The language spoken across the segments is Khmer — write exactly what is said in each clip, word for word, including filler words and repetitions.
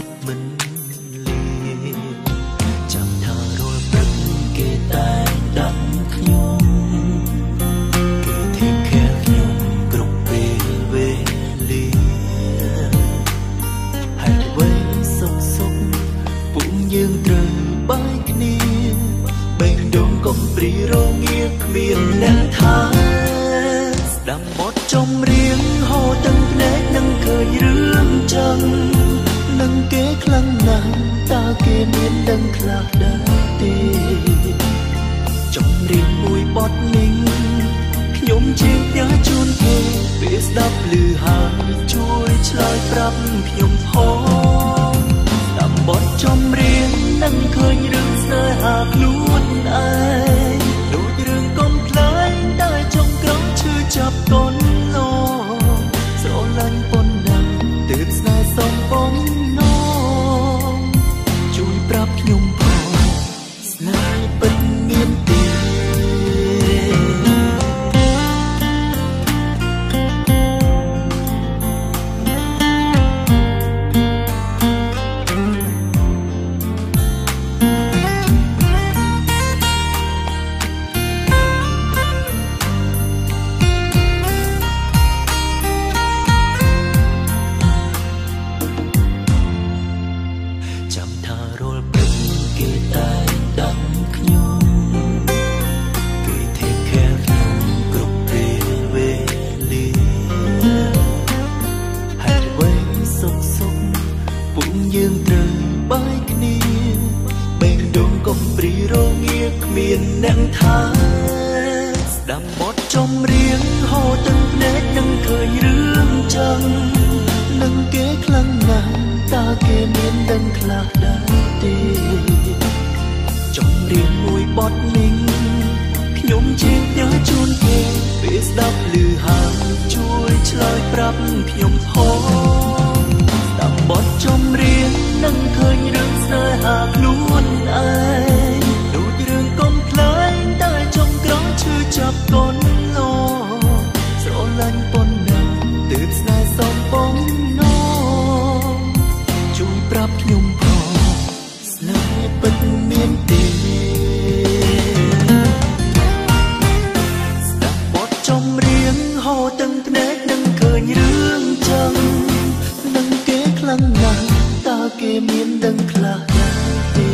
ប់មិនលាចាំថារាល់ព្រឹកគេតែដឹងខ្ញុំគេធីកខែខ្ញុំគ្រប់ពេលវេលាហើយអ្វីសុខសុខពួកយើងត្រូវបាយគ្នាបែងដងកុំព្រីរងាគ្មានអ្នកថាស្ដាំបទចម្រៀងហូរទាំងភ្នែកនឹងឃើញរឿងចឹងនឹងគេខ្លាំងណាស់តើគេមានដឹងខ្លះដែរទេចម្រៀងមួយបទនេះខ្ញុំជាញ៉ាជូនគេពេលស្ដាប់ឮហើយជួយឆ្លើយប្រាប់ខ្ញុំផងស្ដាប់បទចម្រៀងនឹងឃើញរឿងស្នេហាខ្លួនឯងដូចរឿងកុំខ្លែងតែចុងក្រោយឈឺចាប់កូនឡងស្រឡាញ់ប៉ុណ្ណាទើបស្នេហ៍សំបងណងជួយប្រាប់ខ្ញុំផងស្នេហ៍ពិតមានទេយើងត្រូវបាយគ្នាបែងដងកុំព្រីរងាគ្មានអ្នកថាស្ដាប់បទចម្រៀងហូរទាំងភ្នែកនឹងឃើញរឿងចឹងនឹងគេខ្លាំងណាស់តើគេមានដឹងខ្លះដែរទេចម្រៀងមួយបទនេះខ្ញុំជាញ៉ាជូនគេពេលស្ដាប់ឮហើយជួយឆ្លើយប្រាប់ខ្ញុំផងស្ដាប់បទចម្រៀងនឹងឃើញរឿងស្នេហាខ្លួនឯងដូចរឿងកុំខ្លែងតែចុងក្រោយឈឺចាប់កូនឡងស្រឡាញ់ប៉ុណ្ណាទើបស្នេហ៍សំបងណងជួយប្រាប់ខ្ញុំផងស្នេហ៍ពិតមានទេស្ដាប់បទចម្រៀងហូរទាំងភ្នែកនឹងឃើញរឿងចឹងនឹងគេខ្លាំងណាស់តើគេមានដឹងខ្លះដែរទេ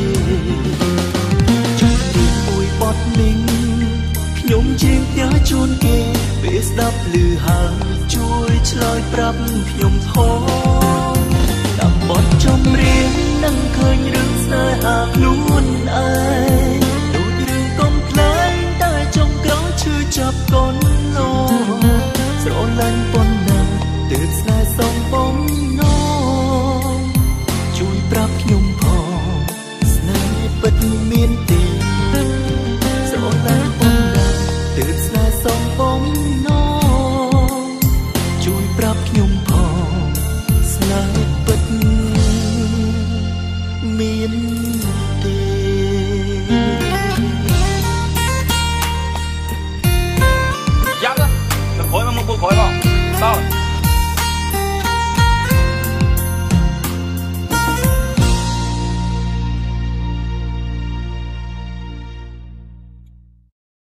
ចម្រៀងមួយបទនេះខ្ញុំជាញ៉ាជូនគេពេលស្ដាប់ឮហើយជួយឆ្លើយប្រាប់ខ្ញុំផងតាមបទចម្រៀងនឹងឃើញរឿងស្នេហាខ្លួនឯង